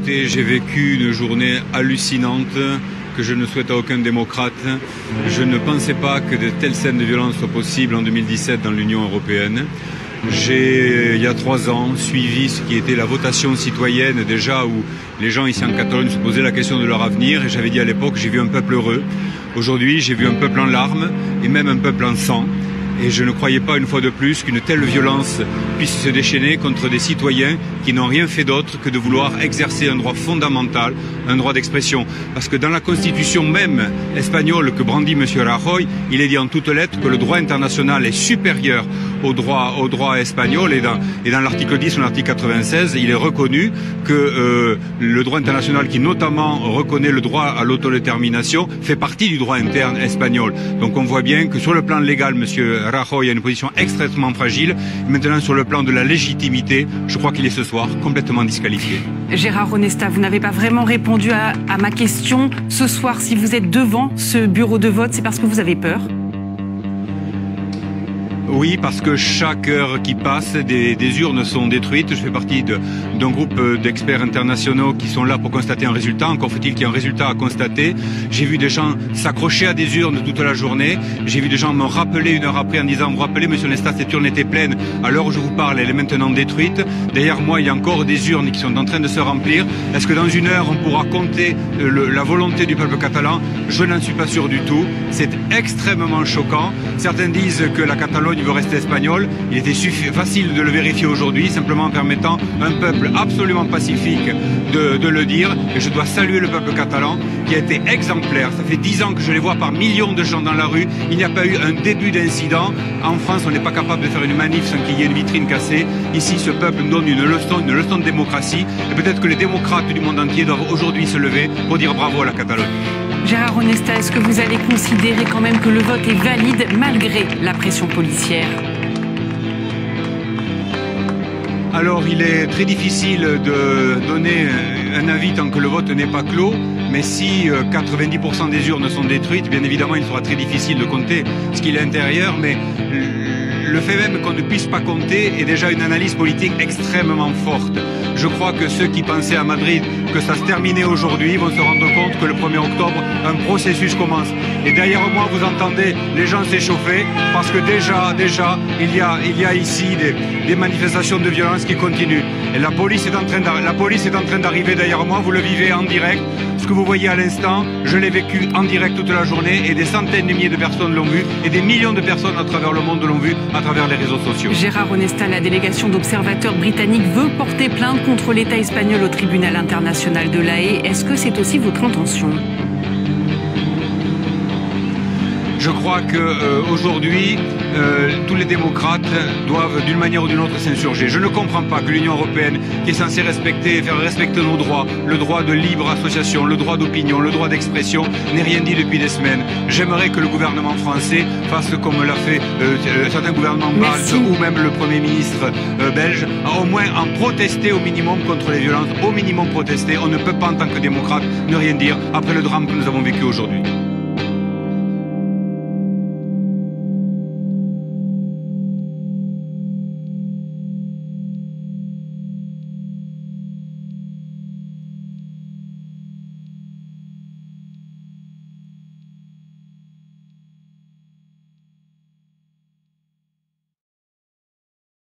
Écoutez, j'ai vécu une journée hallucinante que je ne souhaite à aucun démocrate. Je ne pensais pas que de telles scènes de violence soient possibles en 2017 dans l'Union européenne. J'ai, il y a 3 ans, suivi ce qui était la votation citoyenne déjà où les gens ici en Catalogne se posaient la question de leur avenir et j'avais dit à l'époque j'ai vu un peuple heureux. Aujourd'hui j'ai vu un peuple en larmes et même un peuple en sang. Et je ne croyais pas une fois de plus qu'une telle violence puisse se déchaîner contre des citoyens qui n'ont rien fait d'autre que de vouloir exercer un droit fondamental, un droit d'expression. Parce que dans la constitution même espagnole que brandit M. Rajoy, il est dit en toutes lettres que le droit international est supérieur au droit espagnol et dans l'article 10 ou l'article 96, il est reconnu que le droit international qui notamment reconnaît le droit à l'autodétermination fait partie du droit interne espagnol. Donc on voit bien que sur le plan légal, M. Rajoy a une position extrêmement fragile. Maintenant, sur le plan de la légitimité, je crois qu'il est ce soir complètement disqualifié. Gérard Onesta, vous n'avez pas vraiment répondu à ma question. Ce soir, si vous êtes devant ce bureau de vote, c'est parce que vous avez peur ? Oui, parce que chaque heure qui passe, des urnes sont détruites. Je fais partie d'un groupe d'experts internationaux qui sont là pour constater un résultat. Encore faut-il qu'il y ait un résultat à constater. J'ai vu des gens s'accrocher à des urnes toute la journée. J'ai vu des gens me rappeler une heure après en disant « Vous vous rappelez, monsieur Onesta, cette urne était pleine. À l'heure où je vous parle, elle est maintenant détruite. Derrière moi, il y a encore des urnes qui sont en train de se remplir. Est-ce que dans une heure, on pourra compter la volonté du peuple catalan? Je n'en suis pas sûr du tout. C'est extrêmement choquant. Certains disent que la Catalogne veut rester espagnol. Il était facile de le vérifier aujourd'hui, simplement en permettant à un peuple absolument pacifique de le dire. Et je dois saluer le peuple catalan qui a été exemplaire. Ça fait 10 ans que je les vois par millions de gens dans la rue. Il n'y a pas eu un début d'incident. En France, on n'est pas capable de faire une manif sans qu'il y ait une vitrine cassée. Ici, ce peuple nous donne une leçon de démocratie. Et peut-être que les démocrates du monde entier doivent aujourd'hui se lever pour dire bravo à la Catalogne. Gérard Onesta, est-ce que vous allez considérer quand même que le vote est valide malgré la pression policière ? Alors, il est très difficile de donner un avis tant que le vote n'est pas clos, mais si 90% des urnes sont détruites, bien évidemment, il sera très difficile de compter ce qu'il est à l'intérieur, mais le fait même qu'on ne puisse pas compter est déjà une analyse politique extrêmement forte. Je crois que ceux qui pensaient à Madrid que ça se terminait aujourd'hui vont se rendre compte que le 1er octobre, un processus commence. Et derrière moi, vous entendez les gens s'échauffer parce que déjà, il y a ici des manifestations de violence qui continuent. Et la police est en train d'arriver derrière moi, vous le vivez en direct. Ce que vous voyez à l'instant, je l'ai vécu en direct toute la journée et des centaines de milliers de personnes l'ont vu et des millions de personnes à travers le monde l'ont vu à travers les réseaux sociaux. Gérard Onesta, la délégation d'observateurs britanniques veut porter plainte contre l'État espagnol au tribunal international de La Haye. Est-ce que c'est aussi votre intention ? Je crois qu'aujourd'hui, tous les démocrates doivent d'une manière ou d'une autre s'insurger. Je ne comprends pas que l'Union européenne, qui est censée faire respecter nos droits, le droit de libre association, le droit d'opinion, le droit d'expression, n'ait rien dit depuis des semaines. J'aimerais que le gouvernement français fasse comme l'a fait certains gouvernements baltes ou même le Premier ministre belge, au moins en protester au minimum contre les violences, au minimum protester. On ne peut pas en tant que démocrate ne rien dire après le drame que nous avons vécu aujourd'hui.